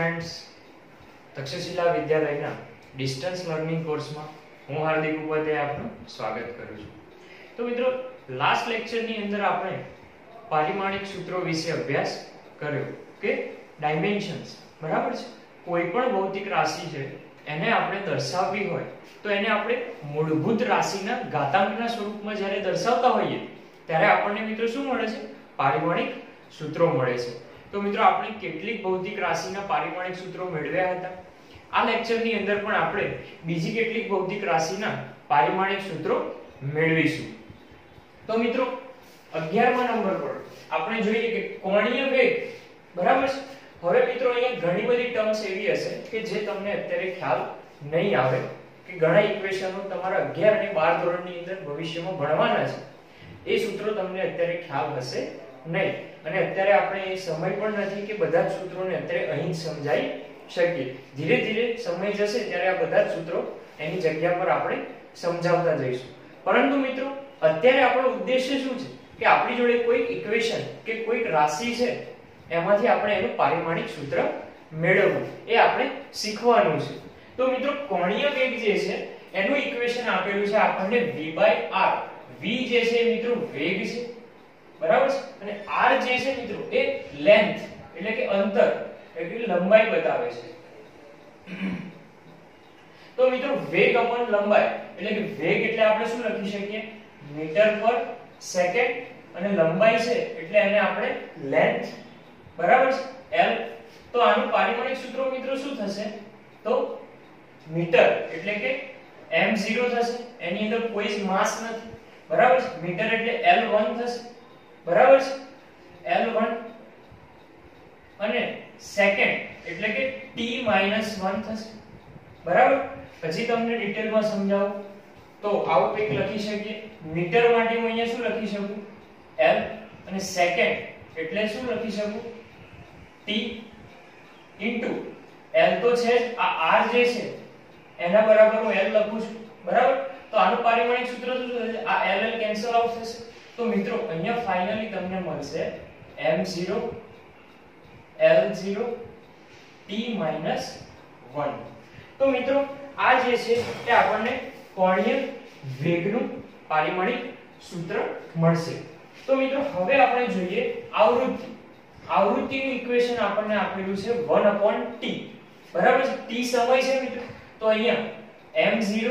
Students, Takshashila વિદ્યાલયના distance learning કોર્સમાં હું હાર્દિક ઉપાધ્યાય આપનું સ્વાગત કરું છું. તો મિત્રો, લાસ્ટ લેક્ચરની અંદર આપણે પારિમાણિક સૂત્રો વિશે અભ્યાસ કર્યો કે ડાયમેન્શન્સ, બરાબર છે. કોઈ પણ ભૌતિક રાશિ છે એને આપણે દર્શાવવી હોય તો એને આપણે મૂળભૂત રાશિના ઘાતાંકના સ્વરૂપમાં જ્યારે દર્શાવતા હોઈએ ત્યારે આપણને મિત્રો શું મળે છે? પારિમાણિક સૂત્રો મળે છે. તો મિત્રો, આપણે કેટલીક ભૌતિક રાશિના પારિમાણિક સૂત્રો મેળવ્યા હતા. આ લેક્ચરની અંદર પણ આપણે બીજી કેટલીક ભૌતિક રાશિના પારિમાણિક સૂત્રો મેળવીશું. તો મિત્રો, 11મા નંબર પર આપણે જોઈએ કે કોણીય વેગ, બરાબર છે. હવે મિત્રો, અહીંયા ઘણી બધી ટર્મ્સ એવી હશે કે જે તમને અત્યારે ખ્યાલ નહીં આવે કે ઘણા ઇક્વેશનો તમારા 11 અને 12 ધોરણની અંદર ભવિષ્યમાં ભણવાના છે. એ સૂત્રો તમને અત્યારે ખ્યાલ હશે નહીં, અને અત્યારે આપણે એ સમય પણ નથી કે બધા જ સૂત્રોને અત્યારે અહીં જ સમજાવી શકીએ. ધીરે ધીરે સમય જશે ત્યારે આ બધા જ સૂત્રો એની જગ્યા પર આપણે સમજાવતા જઈશું. પરંતુ મિત્રો, અત્યારે આપણો ઉદ્દેશ્ય શું છે કે આપણી જોડે કોઈ ઇક્વેશન કે કોઈ રાશિ છે એમાંથી આપણે એનું પારિમાણિક સૂત્ર મેળવવું, એ આપણે શીખવાનું છે. તો મિત્રો, કોણીય વેગ જે છે એનું ઇક્વેશન આપેલું છે આપણને v/r. v જે છે મિત્રો વેગ છે, બરાબર છે, અને r જે છે મિત્રો એ લેન્થ એટલે કે અંતર એટલે લંબાઈ બતાવે છે. તો મિત્રો, વેગ અપન લંબાઈ એટલે કે વેગ એટલે આપણે શું લખી શકીએ? મીટર પર સેકન્ડ, અને લંબાઈ છે એટલે એને આપણે લેન્થ, બરાબર છે, l. તો આનું પારિમાણિક સૂત્ર મિત્રો શું થશે? તો મીટર એટલે કે m0 થશે, એની અંદર કોઈ જ માસ નથી, બરાબર છે. મીટર એટલે l1 થશે, બરાબર છે, l1, અને સેકન્ડ એટલે કે t-1 થશે, બરાબર. પછી તમને ડિટેલમાં સમજાવું તો આવું કંઈક લખી શકીએ. મીટર માટે હું અહીંયા શું લખી શકું? l, અને સેકન્ડ એટલે શું લખી શકું? t ઇન્ટુ l તો છે જ, આ r જે છે એના બરાબર હું l લખું છું, બરાબર. તો આનું પારિમાણિક સૂત્ર શું થશે? આ l કેન્સલ આઉટ થશે. તો મિત્રો, અહીંયા ફાઇનલી તમને મળશે m0 l0 t-1. તો મિત્રો, આ જે છે એ આપણને કોણીય વેગનું પારિમાણિક સૂત્ર મળશે. તો મિત્રો, હવે આપણે જોઈએ આવૃત્તિ. આવૃત્તિનું ઇક્વેશન આપણને આપેલું છે 1/t, બરાબર છે. t સમય છે મિત્રો, તો અહીંયા m0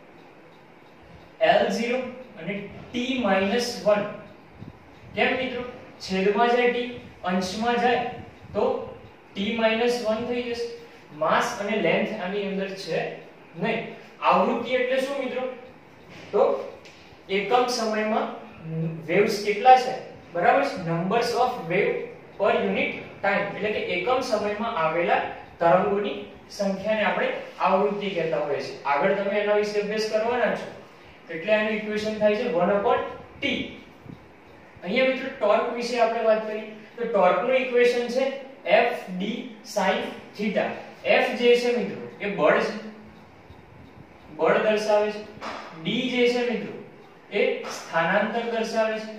l0 અને t-1. કેમ મિત્રો? છેદમાં જાય t, અંશમાં જાય તો t-1 થઈ જશે. માસ અને લેન્થ આની અંદર છે નહીં. આવૃત્તિ એટલે શું મિત્રો? તો એકમ સમયમાં વેવ્સ કેટલા છે, બરાબર છે, numbers of wave per unit time એટલે કે એકમ સમયમાં આવેલા તરંગોની સંખ્યાને આપણે આવૃત્તિ કહેતા હોઈએ છીએ. આગળ તમે એના વિશે અભ્યાસ કરવાના છો એટલે આનું ઇક્વેશન થાય છે 1/t. અહીંયા મિત્રો, ટોર્ક વિશે આપણે વાત કરી તો ટોર્કનું ઇક્વેશન છે F d sin θ. F જે છે મિત્રો એ બળ છે, બળ દર્શાવે છે. d જે છે મિત્રો એ સ્થાનાંતર દર્શાવે છે,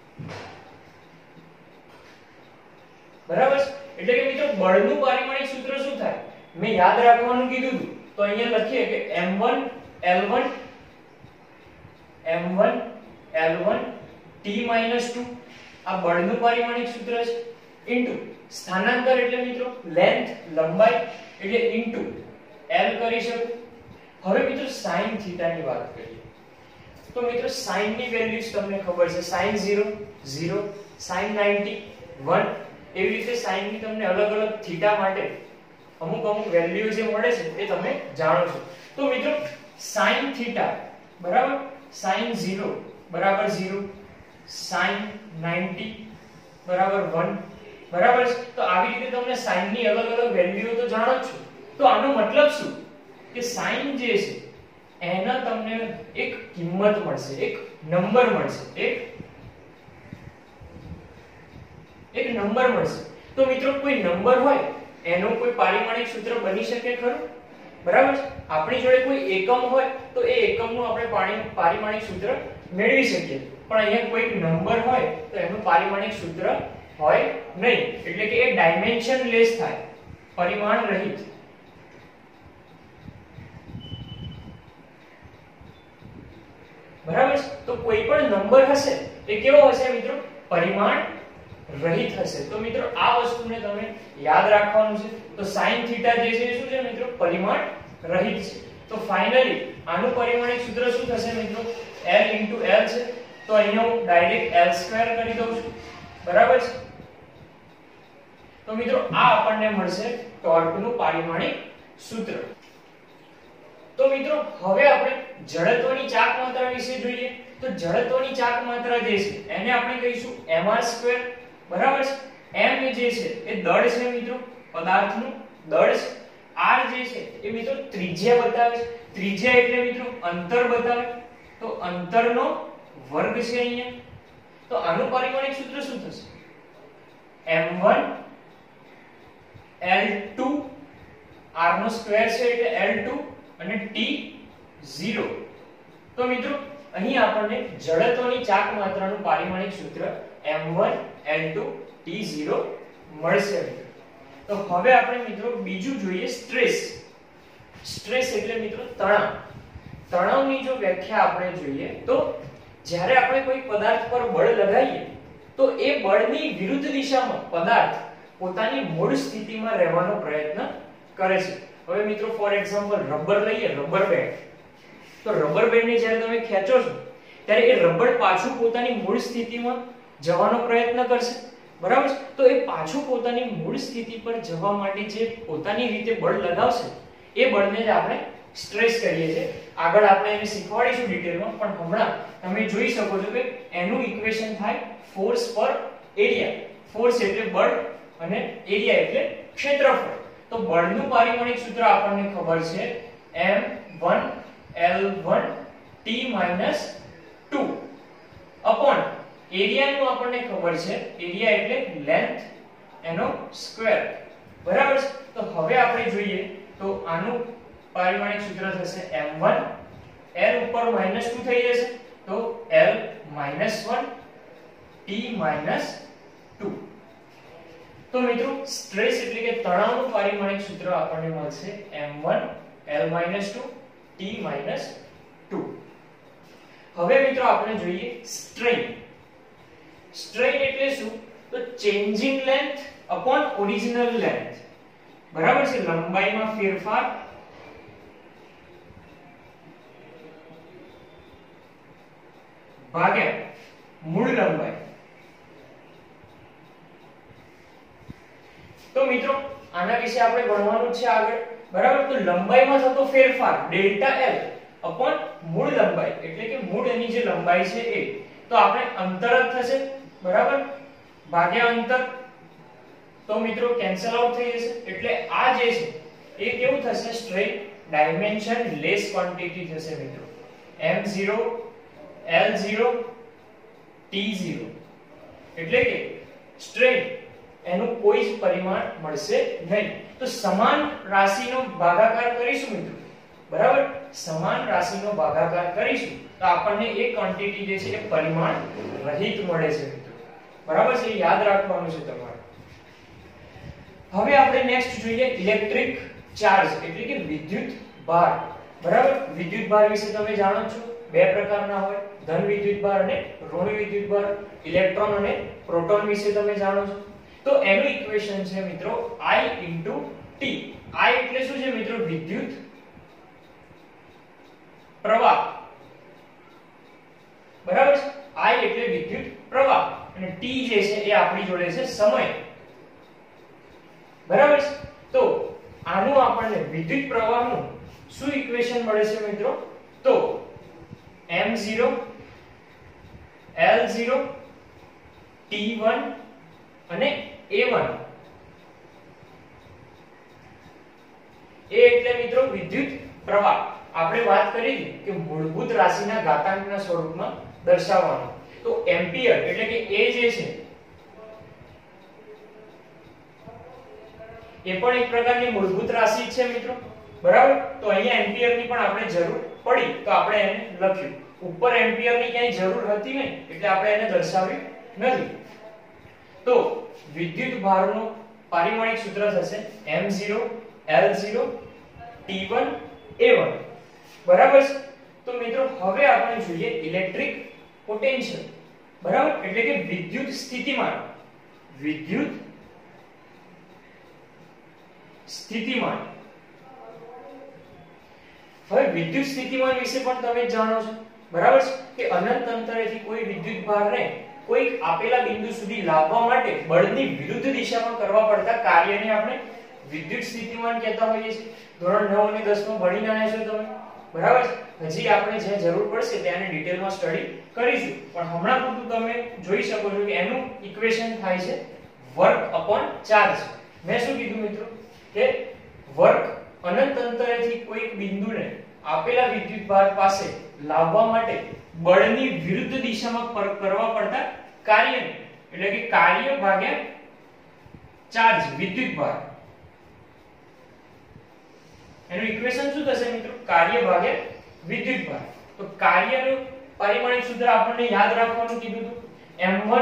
બરાબર છે. એટલે કે મિત્રો, બળનું પારિમાણિક સૂત્ર શું થાય? મેં યાદ રાખવાનું કીધું હતું, તો અહીંયા લખીએ કે m1 l1 t-2 આ બળનું પારિમાણિક સૂત્ર છે, ઇન્ટુ સ્થાનાંતર એટલે મિત્રો લેન્થ, લંબાઈ એટલે ઇન્ટુ l કરી શકું. હવે મિત્રો, sin θ ની વાત કરીએ તો મિત્રો, sin ની વેલ્યુઝ તમને ખબર છે. sin 0 0, sin 90 1. એવી રીતે sin ની તમને અલગ અલગ થીટા માટે અમુક વેલ્યુ જે મળે છે એ તમે જાણો છો. તો મિત્રો, sin θ બરાબર sin 0 બરાબર 0, sin 90 બરાબર 1, બરાબર છે. તો આવી રીતે તમને sin ની અલગ અલગ વેલ્યુઓ તો જાણો જ છો. તો આનો મતલબ શું કે sin જે છે એના તમને એક કિંમત મળશે, એક નંબર મળશે, એક નંબર મળશે. તો મિત્રો, કોઈ નંબર હોય એનો કોઈ પારિમાણિક સૂત્ર બની શકે ખરું? બરાબર છે. આપણી જોડે કોઈ એકમ હોય તો એ એકમનું આપણે પારિમાણિક સૂત્ર મેળવી શકીએ. પણ અહીંયા કોઈ નંબર હોય તો એનું પારિમાણિક સૂત્ર હોય નહીં, એટલે કે એ ડાયમેન્શન લેસ થાય. પરિમાણ રહિત બરાબર છે। તો કોઈ પણ નંબર હશે એ કેવો હશે મિત્રો? પરિમાણ રહિત હશે। તો મિત્રો આ વસ્તુને તમે યાદ રાખવાનું છે। તો sin થીટા જે છે શું છે મિત્રો? પરિમાણ રહિત છે। તો ફાઇનલી આનું પરિમાણિક સૂત્ર શું થશે મિત્રો? L * L છે। તો અહીંયા હું ડાયરેક્ટ L² કરી દઉં છું બરાબર છે। તો મિત્રો આ આપણને મળશે ટોર્કનું પરિમાણિક સૂત્ર। તો મિત્રો હવે આપણે જડત્વની ચાક માત્રા વિશે જોઈએ। તો જડત્વની ચાક માત્રા જે છે એને આપણે કહીશું mr² બરાબર છે। m જે છે એ દળ છે મિત્રો, પદાર્થનું દળ છે। r જે છે એ મિત્રો ત્રિજ્યા બતાવે છે। ત્રિજ્યા એટલે મિત્રો અંતર બતાવે, તો અંતરનો વર્ગ છે અહીંયા। તો આનું પરિમાણિક સૂત્ર શું થશે? m1 L2 r નો સ્ક્વેર છે એટલે L2 અને T0। તો મિત્રો અહીં આપણને જડત્વની ચાક માત્રાનું પરિમાણિક સૂત્ર m1 L2 T0 મળશે મિત્રો। તો હવે આપણે મિત્રો બીજું જોઈએ સ્ટ્રેસ। સ્ટ્રેસ એટલે મિત્રો તણાવ। તણાવની જો વ્યાખ્યા આપણે જોઈએ તો જ્યારે આપણે કોઈ પદાર્થ પર બળ લગાવીએ તો એ બળની વિરુદ્ધ દિશામાં પદાર્થ પોતાની મૂળ સ્થિતિમાં રહેવાનો પ્રયત્ન કરે છે। હવે મિત્રો ફોર એક્ઝામ્પલ રબર લઈએ, રબર બેન્ડ। તો રબર બેન્ડને જ્યારે તમે ખેંચો છો ત્યારે એ રબર પાછું પોતાની મૂળ સ્થિતિમાં જવાનો પ્રયત્ન કરશે બરાબર છે। તો એ પાછું પોતાની મૂળ સ્થિતિ પર જવા માટે જે પોતાની રીતે બળ લગાવશે એ બળને જ આપણે સ્ટ્રેસ કહીએ છીએ। આગળ આપણે એને શીખવાડીશું ડિટેલમાં, પણ હમણાં તમે જોઈ શકો છો કે એનું ઇક્વેશન થાય ફોર્સ પર એરિયા। ફોર્સ એટલે બળ અને એરિયા એટલે ક્ષેત્રફળ। તો બળનું પરિમાણિક સૂત્ર આપણને ખબર છે m1 L1 T-2 અપોન એરિયાનું આપણને ખબર છે એરિયા એટલે લેન્થ એનો સ્ક્વેર બરાબર છે। તો હવે આપણે જોઈએ તો આનું પરિમાણિક સૂત્ર થશે m1 L ઉપર -2 થઈ જશે તો L -1 T-2। તો મિત્રો સ્ટ્રેસ એટલે કે તણાવનું પરિમાણિક સૂત્ર આપણને મળશે m1 L-2 T-2। હવે મિત્રો આપણે જોઈએ સ્ટ્રેન। સ્ટ્રેન એટલે શું? તો changing length upon original length બરાબર છે। લંબાઈમાં ફેરફાર ભાગ્યા મૂળ લંબાઈ। તો મિત્રો આના વિશે આપણે ભણવાનું છે આગળ બરાબર। તો લંબાઈમાં થતો ફેરફાર ડેલ્ટા L અપોન મૂળ લંબાઈ એટલે કે મૂળ એની જે લંબાઈ છે એ, તો આપણે અંતર જ થશે બરાબર ભાગ્યા અંતર। તો મિત્રો કેન્સલ આઉટ થઈ જશે એટલે આ જે છે એ કેવું થશે? સ્ટ્રેન ડાયમેન્શન લેસ ક્વોન્ટિટી થશે મિત્રો। m0 L0 T0 એટલે કે સ્ટ્રેન એનું કોઈ જ પરિમાણ મળશે નહીં। તો સમાન રાશિનો ભાગાકાર કરીશું મિત્રો બરાબર। સમાન રાશિનો ભાગાકાર કરીશું તો આપણને એ ક્વોન્ટિટી જે છે એ પરિમાણ રહિત મળે છે મિત્રો બરાબર છે। એ યાદ રાખવાનું છે તમારે। હવે આપણે નેક્સ્ટ જોઈએ ઇલેક્ટ્રિક ચાર્જ એટલે કે વિદ્યુત ભાર બરાબર। વિદ્યુત ભાર વિશે તમે જાણો છો બે પ્રકારના હોય, ધન વિદ્યુત ભાર અને ઋણ વિદ્યુત ભાર। ઇલેક્ટ્રોન અને પ્રોટોન વિશે તમે જાણો છો। તો એનું ઇક્વેશન છે મિત્રો I * T। I એટલે શું છે મિત્રો? વિદ્યુત પ્રવાહ બરાબર છે। I એટલે વિદ્યુત પ્રવાહ અને T જે છે એ આપણી જોડે છે સમય બરાબર છે। તો આનું આપણને વિદ્યુત પ્રવાહનું શું ઇક્વેશન મળે છે મિત્રો? તો m0 L0 T1 અને A1 એ એટલે મિત્રો વિદ્યુત પ્રવાહ। આપણે વાત કરી કે મૂળભૂત રાશિના ઘાતાંકના સ્વરૂપમાં દર્શાવવાનો। તો એમ્પિયર એટલે કે A જે છે એ પણ એક પ્રકારની મૂળભૂત રાશિ છે મિત્રો બરાબર। તો અહીંયા એમ્પિયરની પણ આપણે જરૂર પડી તો આપણે એને લખ્યું। ઉપર એમ્પિયરની ક્યાંય જરૂર હતી નહીં એટલે આપણે એને દર્શાવ્યું નથી। તો વિદ્યુત ભારનો પારિમાણિક સૂત્ર થશે m0 l0 t1 a1 બરાબર છે। તો મિત્રો હવે આપણે જોઈએ ઇલેક્ટ્રિક પોટેન્શિયલ બરાબર એટલે કે વિદ્યુત સ્થિતિમાન હવે વિદ્યુત સ્થિતિમાન વિશે પણ તમે જાણો છો બરાબર છે કે અનંત અંતરેથી કોઈ વિદ્યુત ભારને કોઈ આપેલા બિંદુ સુધી લાવવા માટે બળની વિરુદ્ધ દિશામાં કરવા પડતા કાર્યને આપણે વિદ્યુત સ્થિતિમાન કહેતા હોઈએ છીએ। ધોરણ 9 અને 10 માં ભણીને આવ્યા છો તમે બરાબર છે। હજી આપણે જે જરૂર પડશે તેને ડિટેલમાં સ્ટડી કરીશું પણ હમણાં પૂરતું તમે જોઈ શકો છો કે એનું ઇક્વેશન થાય છે વર્ક અપોન ચાર્જ। મેં શું કીધું મિત્રો કે વર્ક અનંત અંતરેથી કોઈ બિંદુને આપેલા વિદ્યુત ભાર પાસે લાવવા માટે બળની વિરુદ્ધ દિશામાં કરવા પડતા કાર્યને એટલે કે કાર્ય ભાગ્યા ચાર્જ વિદ્યુત ભાર એનું ઇક્વેશન શું થશે મિત્રો કાર્ય ભાગ્યા વિદ્યુત ભાર। તો કાર્યનું પારિમાણિક સૂત્ર આપણને યાદ રાખવાનું કીધું હતું m1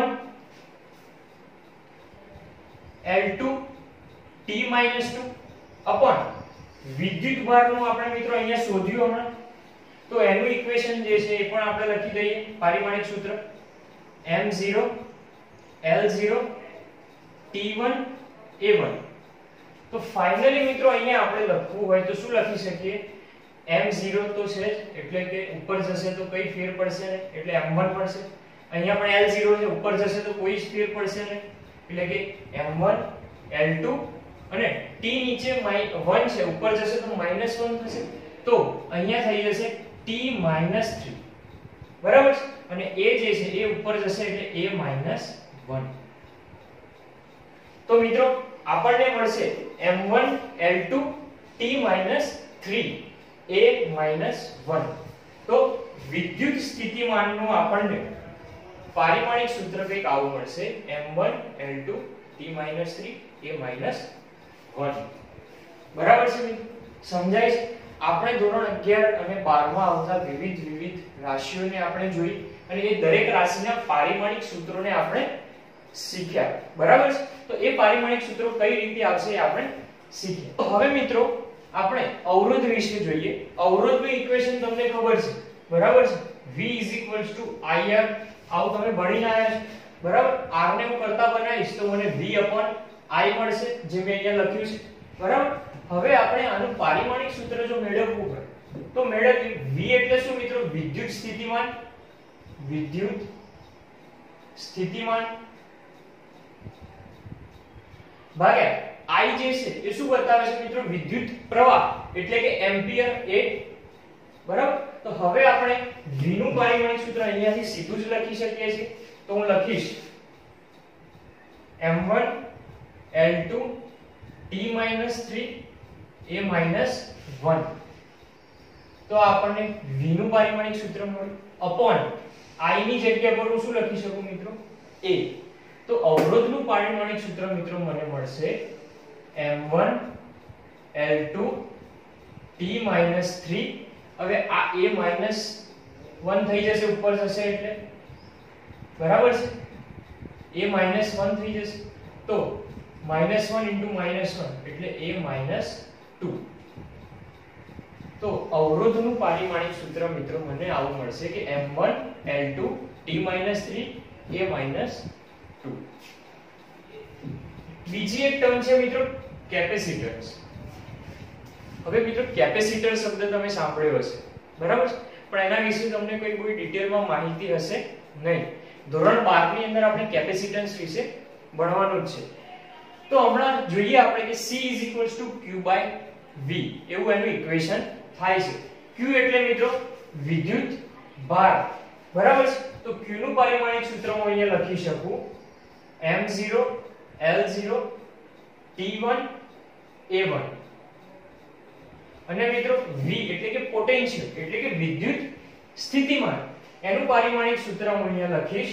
l2 t-2 અપોન વિદ્યુત ભારનું આપણે મિત્રો અહીંયા શોધ્યું હમણાં તો એનું ઇક્વેશન જે છે એ પણ આપણે લખી દઈએ પારિમાણિક સૂત્ર m0 l0 t1 a1। તો ફાઇનલી મિત્રો અહીંયા આપણે લખવું હોય તો શું લખી શકીએ m0 તો છે એટલે કે ઉપર જશે તો કઈ ફેર પડશે ને એટલે m1 પડશે। અહીંયા પણ l0 છે ઉપર જશે તો કોઈ જ ફેર પડશે ને એટલે કે m1 l2 અને t નીચે 1 છે ઉપર જશે તો -1 થશે તો અહીંયા થઈ જશે t -3 બરાબર છે અને a જે છે એ ઉપર જશે એટલે a -1। તો મિત્રો આપણને મળશે m1 l2 t -3 a -1। તો વિદ્યુત સ્થિતિમાનનું આપણને પારિમાણિક સૂત્ર કંઈક આવું મળશે m1 l2 t -3 a -1 બરાબર છે મિત્રો સમજાય છે। આપણે ધોરણ 11 અને 12 માં આવતા વિવિધ રાશિઓને આપણે જોઈ અને એ દરેક રાશિના પારિમાણિક સૂત્રોને આપણે શીખ્યા બરાબર છે। તો એ પારિમાણિક સૂત્રો કઈ રીતે આવશે એ આપણે શીખ્યા। તો હવે મિત્રો આપણે અવરોધ વિશે જોઈએ। અવરોધનું ઇક્વેશન તમને ખબર છે બરાબર છે V IR આવું તમે ભણીને આવ્યા છો બરાબર। R ને હું કરતા બનાવીશ તો મને V I મળશે જે મેં અહીંયા લખ્યું છે બરાબર। હવે આપણે આનું પારિમાણિક સૂત્ર જો મેળવવું હોય તો મેળવીએ। V એટલે શું મિત્રો વિદ્યુત સ્થિતિમાન ભાગ્યા I જે છે એ શું બતાવે છે મિત્રો વિદ્યુત પ્રવાહ એટલે કે એમ્પિયર એ બરાબર। તો હવે આપણે V નું પારિમાણિક સૂત્ર અહીંયાથી સીધું જ લખી શકીએ છીએ તો હું લખીશ m1 l2 t -3 a -1। તો આપણને V નું પારિમાણિક સૂત્ર મળ્યું અપોન I ની જગ્યા પર હું શું લખી શકું મિત્રો a। તો અવરોધનું પારિમાણિક સૂત્ર મિત્રો મને મળશે m1 l2 t -3 હવે આ a -1 થઈ જશે ઉપર જશે એટલે બરાબર છે a -1 થઈ જશે તો -1 * -1 એટલે a -2। તો અવરોધનું પારિમાણિક સૂત્ર મિત્રો મને આવું મળશે કે m1 l2 t -3 a -2। બીજી એક ટર્મ છે મિત્રો કેપેસિટન્સ। હવે મિત્રો કેપેસિટર શબ્દ તમે સાંભળ્યો હશે બરાબર છે પણ એના વિશે તમને કોઈ ડિટેલમાં માહિતી હશે નહીં। ધોરણ 12 ની અંદર આપણે કેપેસિટન્સ વિશે ભણવાનું જ છે। તો હમણાં જોઈએ આપણે કે C q/v એવું એનું ઇક્વેશન થાય છે। q એટલે મિત્રો વિદ્યુત ભાર બરાબર છે। તો q નું પારિમાણિક સૂત્ર હું અહીંયા લખી શકું m0 l0 t1 a1 અને મિત્રો v એટલે કે પોટેન્શિયલ એટલે કે વિદ્યુત સ્થિતિમાન એનું પારિમાણિક સૂત્ર હું અહીંયા લખીશ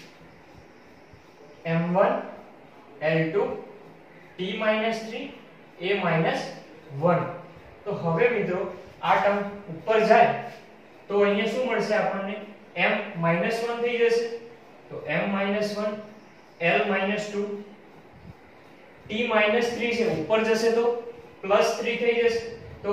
m1 l2 t -3 a -1। તો હવે મિત્રો આ ટર્મ ઉપર જાય તો અહીંયા શું મળશે આપણને m -1 થઈ જશે તો m -1 l -2 t -3 છે ઉપર જશે તો +3 થઈ જશે, તો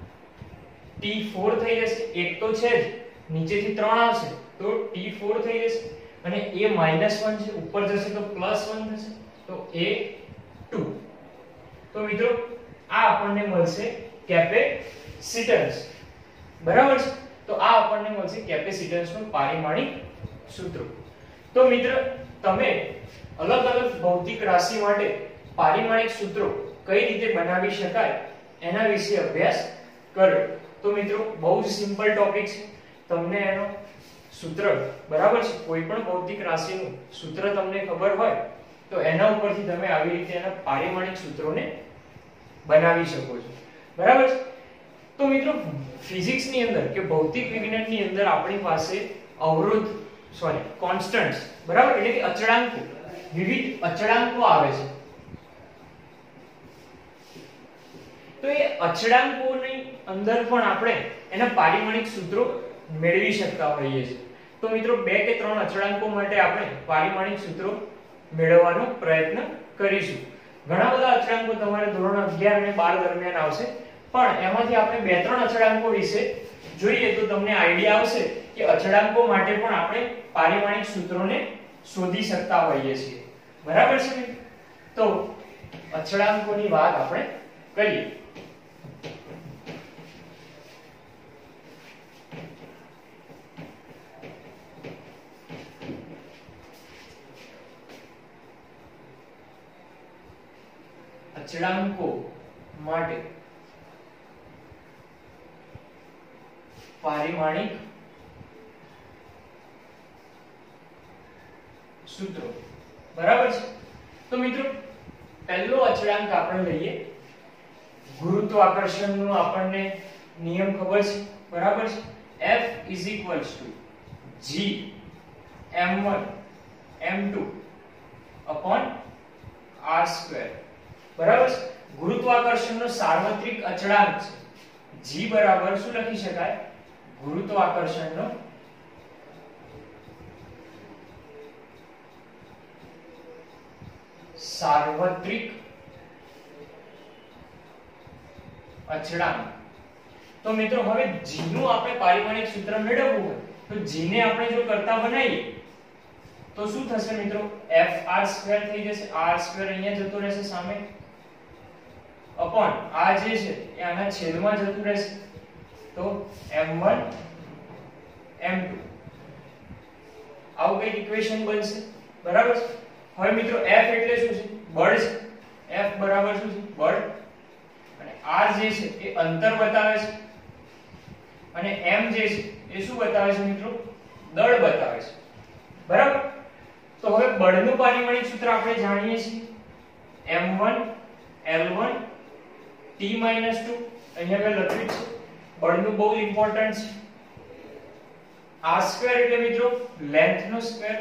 t4 થઈ જશે, એક તો છે જ નીચેથી 3 આવશે તો t4 થઈ જશે, અને a -1 છે ઉપર જશે તો +1 થશે તો a2. તો મિત્રો આ આપણને મળશે કેપેસિટન્સ, બરાબર છે. તો આ આપણને મળશે કેપેસિટન્સ નું પારિમાણિક સૂત્ર. તો મિત્ર તમે અલગ અલગ ભૌતિક રાશિ માટે પારિમાણિક સૂત્રો કઈ રીતે બનાવી શકાય એના વિશે અભ્યાસ કર્યો. તો મિત્રો બહુ જ સિમ્પલ ટોપિક છે, તમને એનો સૂત્ર બરાબર છે, કોઈ પણ ભૌતિક રાશિનું સૂત્ર તમને ખબર હોય તો એના ઉપરથી તમે આવી રીતે એના પારિમાણિક સૂત્રોને બનાવી શકો છો, બરાબર છે. તો મિત્રો ફિઝિક્સ ની અંદર કે ભૌતિક વિજ્ઞાનની અંદર આપણી પાસે અવરોધ કોન્સ્ટન્ટ્સ, બરાબર, એટલે કે અચળાંકો, વિવિધ અચળાંકો આવે છે. તો એ અચળાંકોની અંદર પણ આપણે એના પારિમાણિક સૂત્રો મેળવી શકતા હોઈએ છીએ. તો મિત્રો 2 કે 3 અચળાંકો માટે આપણે પારિમાણિક સૂત્રો મેળવવાનો પ્રયત્ન કરીશું. ઘણા બધા અચળાંકો તમારે ધોરણ 11 અને 12 દરમિયાન આવશે, પણ એમાંથી આપણે 2-3 અચળાંકો વિશે જોઈએ તો તમને આઈડિયા આવશે કે અચળાંકો માટે પણ આપણે પારિમાણિક સૂત્રોને શોધી શકતા હોઈએ છીએ, બરાબર છે. તો અચળાંકોની વાત આપણે કરીએ. અચળાંકો માટે પારિમાણિક સૂત્રો, બરાબર છે. તો મિત્રો પહેલો અચળાંક આપણે લઈએ, ગુરુત્વાકર્ષણનો આપણને નિયમ ખબર છે, બરાબર છે. F = g m1 m2 r², બરાબર છે. ગુરુત્વાકર્ષણનો સાર્વત્રિક અચળાંક છે. g બરાબર શું લખી શકાય? ગુરુત્વાકર્ષણનો સાર્વત્રિક અચળાંક. તો મિત્રો હવે g નું આપણે પારિમાણિક સૂત્ર મેળવવું હોય તો g ને આપણે જો કરતા બનાવીએ તો શું થશે મિત્રો? fr² થઈ જશે, r² અહીંયા જતો રહેશે સામે, અપોન આ જે છે એ આના છેદમાં જતું રહેશે, તો m1 m2 આવું કઈ ઇક્વેશન બનશે, બરાબર છે. હવે મિત્રો f એટલે શું છે? બળ છે. f બરાબર શું છે? બળ. અને r જે છે એ અંતર બતાવે છે, અને m જે છે એ શું બતાવે છે મિત્રો? દળ બતાવે છે, બરાબર. તો હવે બળનું પારિમાણિક સૂત્ર આપણે જાણીએ છીએ, m1 l1 t - 2. અહીંયા મેં લખ્યું છે, બળનું બહુ ઇમ્પોર્ટન્ટ છે. r² એટલે મિત્રો લેન્થ નો સ્ક્વેર,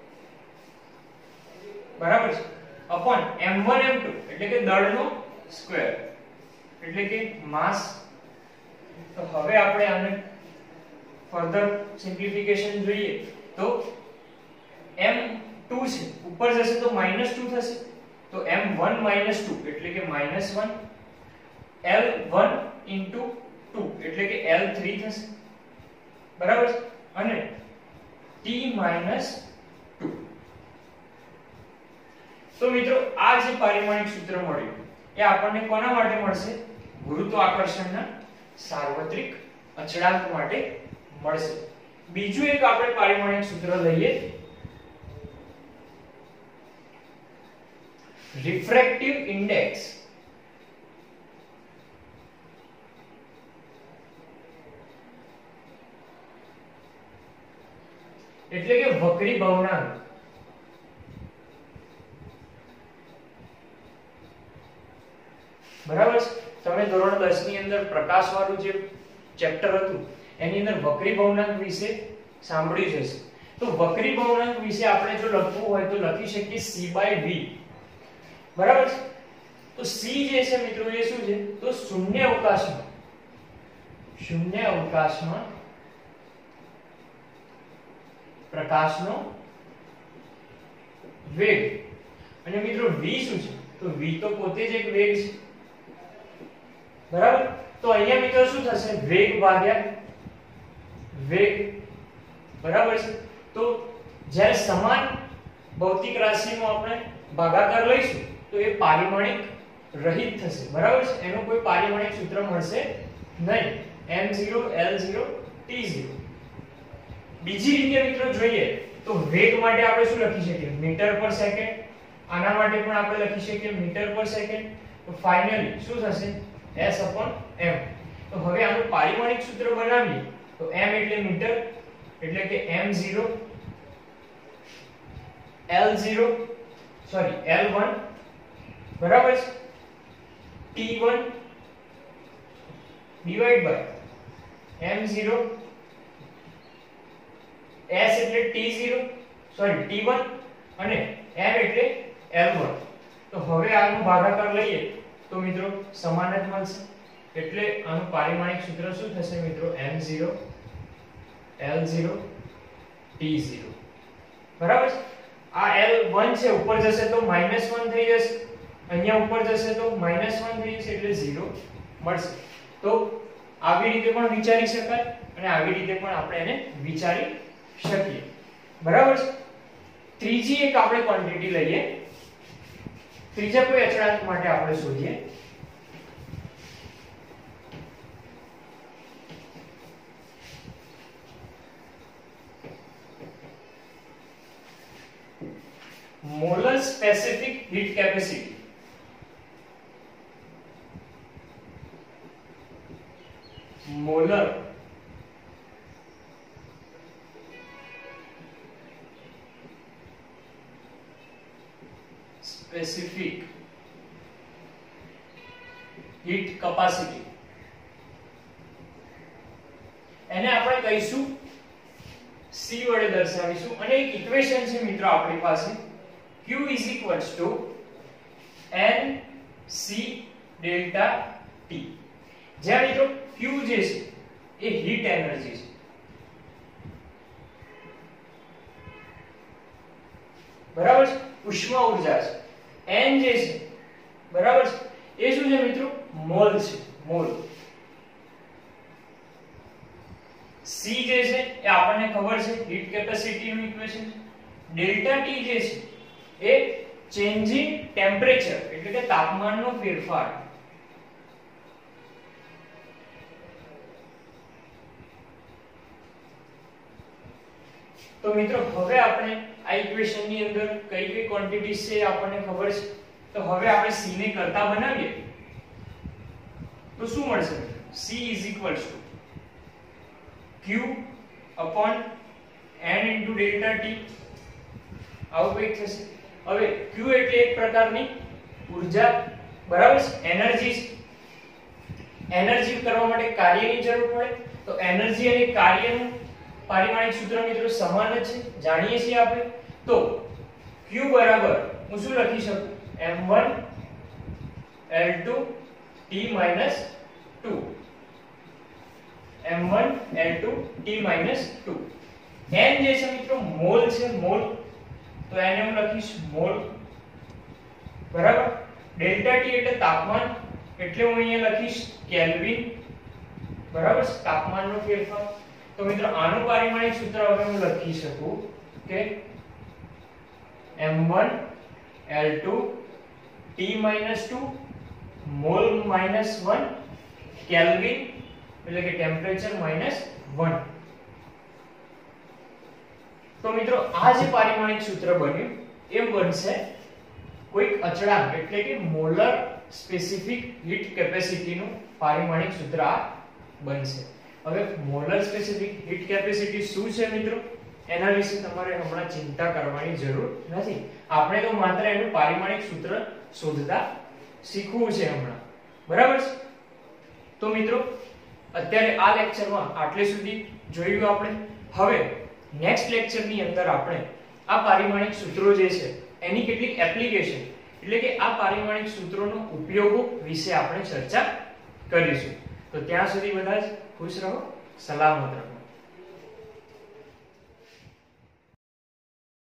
બરાબર છે, અપોન m1 m2 એટલે કે દળનો સ્ક્વેર એટલે કે માસ. તો હવે આપણે આને ફર્ધર સિમ્પ્લિફિકેશન જોઈએ તો m2 છે ઉપર જશે તો -2 થશે, તો m1 - 2 એટલે કે -1, l1 * 2 એટલે કે l3 થશે, બરાબર છે. અને t - 2. તો મિત્રો આ જે પારિમાણિક સૂત્ર મળ્યું એ આપણને કોના માટે મળશે? ગુરુત્વાકર્ષણના સાર્વત્રિક અચળાંક માટે મળશે. બીજું એક આપણે પારિમાણિક સૂત્ર લઈએ, રિફ્રેક્ટિવ ઇન્ડેક્સ. એટલે કે વક્રી ભવનાંક. બરાબર છે. તમે ધોરણ 10 ની અંદર પ્રકાશ વાળું જે ચેપ્ટર હતું એની અંદર વક્રી ભવનાંક વિશે સાંભળ્યું જ હશે. તો વક્રી ભવનાંક વિશે આપણે જો લખવું હોય તો લખી શકીએ c/v, બરાબર છે. તો c જે છે મિત્રો એ શું છે? તો શૂન્ય અવકાશમાં પ્રકાશનો વેગ, અને મિત્રો v શું છે? તો v તો પોતે જ એક વેગ છે, બરાબર? તો અહીંયા મિત્રો શું થશે? વેગ ભાગ્યા વેગ, બરાબર છે? તો જ્યારે સમાન ભૌતિક રાશિનો આપણે ભાગાકાર લઈશું તો એ પારિમાણિક રહિત થશે, બરાબર છે? એનું કોઈ પારિમાણિક સૂત્ર મળશે નહીં, m0 l0 t0. બીજી રીતે મિત્રો જોઈએ તો વેગ માટે આપણે શું લખી શકીએ? મીટર પર સેકન્ડ. આના માટે પણ આપણે લખી શકીએ મીટર પર સેકન્ડ. તો ફાઇનલી શું થશે? s/m. તો હવે આનું પારિમાણિક સૂત્ર બનાવીએ તો m એટલે મીટર, એટલે કે m0 l0 સોરી l1, બરાબર છે, t1 divide by m0 s એટલે t0 સોરી t1 અને m એટલે l1. તો હવે આનો ભાગાકાર લઈએ તો મિત્રો સમાન જ મળશે, એટલે આનું પારિમાણિક સૂત્ર શું થશે મિત્રો? m0 l0 t0, બરાબર છે? આ l1 છે ઉપર જશે તો -1 થઈ જશે, અહીંયા ઉપર જશે તો -1 થઈ જશે, એટલે 0 મળશે. તો આવી રીતે પણ વિચારી શકાય અને આવી રીતે પણ આપણે એને વિચારી શકીએ, બરાબર છે? ત્રીજી એક આપણે ક્વોન્ટિટી લઈએ, ત્રીજા કોઈ અચળાંક માટે આપણે શોધીએ. Molar specific heat capacity. Molar specific heat capacity, એને આપણે કહીશું C વડે દર્શાવીશું. અને એક ઇક્વેશન છે મિત્રો આપણી પાસે, Q is equals to NC delta T. જ્યાં મિત્રો Q જે છે એ હીટ એનર્જી છે, બરાબર છે? ઉષ્મા ઉર્જા છે. N જે છે, બરાબર છે, એ શું છે મિત્રો? મોલ છે, મોલ. C જે છે એ આપણને ખબર છે હીટ કેપેસિટી નું ઇક્વેશન. ડેલ્ટા T જે છે એ ચેન્જિંગ ટેમ્પરેચર એટલે કે તાપમાનનો ફેરફાર. તો મિત્રો હવે આપણે આ ઇક્વેશન ની અંદર કઈ કઈ ક્વોન્ટિટીઝ છે આપણને ખબર છે. તો હવે આપણે c ને કરતા બનાવીએ તો શું મળશે? c q upon n into delta t. આવું કંઈક થશે. હવે q એટલે એક પ્રકારની ઊર્જા, બરાબર છે? એનર્જી. એનર્જી કરવા માટે કાર્યની જરૂર પડે, તો એનર્જી અને કાર્યનું પારિમાણિક સૂત્ર મિત્રો સમાન જ છે, જાણીએ છીએ આપણે. તો q બરાબર હું શું લખી શકું? m1 l2 t - 2. m1 l2 t - 2. n જે છે મિત્રો મોલ છે, મોલ. તો એને હું લખીશ મોલ, બરાબર? ડેલ્ટા t એટલે તાપમાન, એટલે હું અહીંયા લખીશ કેલ્વિન, બરાબર? તાપમાનનો ફેરફાર. તો મિત્રો આનું પારિમાણિક સૂત્ર હવે હું લખી શકું કે m1 l2 t - 2 mall -1 kelvin એટલે કે ટેમ્પરેચર -1. તો મિત્રો આ જે પારિમાણિક સૂત્ર બન્યું એ બનશે કોઈક અચળાંક એટલે કે મોલર સ્પેસિફિક હીટ કેપેસિટી નું પારિમાણિક સૂત્ર આ બનશે. હવે મોલર સ્પેસિફિક હીટ કેપેસિટી શું છે મિત્રો એના વિશે તમારે હમણાં ચિંતા કરવાની જરૂર નથી. આપણે તો માત્ર એનું પારિમાણિક સૂત્ર શોધતા શીખવું છે હમણાં, બરાબર છે? તો મિત્રો અત્યારે આ લેક્ચરમાં આટલે સુધી જોયું આપણે. હવે નેક્સ્ટ લેક્ચરની અંદર આપણે આ પારિમાણિક સૂત્રો જે છે એની કેટલીક એપ્લિકેશન એટલે કે આ પારિમાણિક સૂત્રોનો ઉપયોગો વિશે આપણે ચર્ચા કરીશું. તો ત્યાં સુધી બધા જ ખુશ રહો, સલામત રહો.